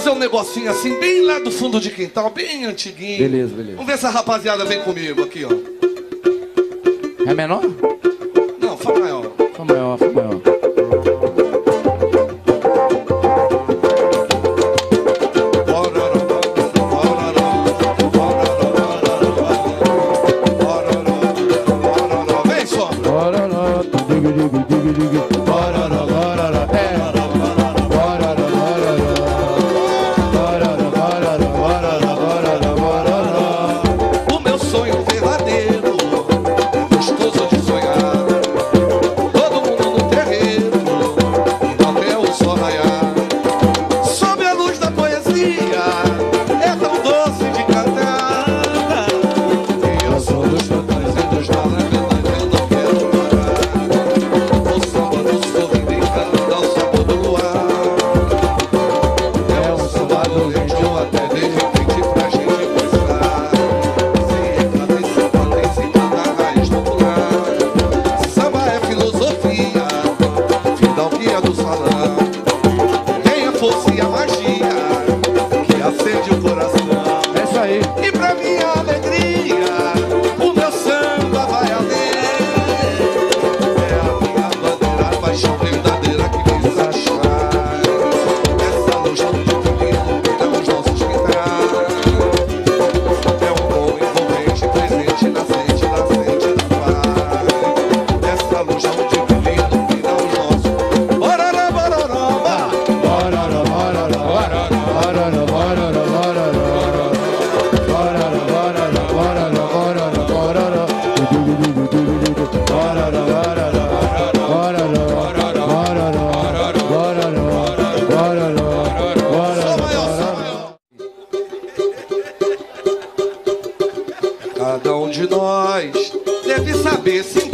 fazer um negocinho assim, bem lá do fundo de quintal, bem antiguinho. Beleza, beleza. Vamos ver se a rapaziada vem comigo aqui, ó. É menor? Não, Fá maior. Fá maior, Fá maior. Vem só. O meu sonho verdadeiro é gostoso de sonhar. Todo mundo no terreiro e até o sol raiar. Sob a luz da poesia é tão doce de cantar. E eu sou dos fantões e dos malandros, eu não quero parar. O samba do sorrindo encantando ao sabor do luar. É um samba do índio até de repente pra gente gostar. Se encanta e se encanta e se encanta a raiz popular. Samba é filosofia, fidalguia do salão. Tem a força e a magia que acende o coração. É isso aí. E pra minha alegria, o meu samba vai além. É a minha bandeira, a paixão verdadeira que me satisfaz. Essa luz de divino que dá os nossos quintais. É um bom envolvente, presente, nascente da paz. Essa luz de divino que dá os nossos. Bororó, bororó, cada um de nós deve saber se